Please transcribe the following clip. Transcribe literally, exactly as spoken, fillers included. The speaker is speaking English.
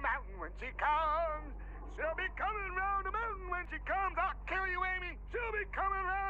mountain when she comes. She'll be coming round the mountain when she comes. I'll kill you, Amy. She'll be coming round.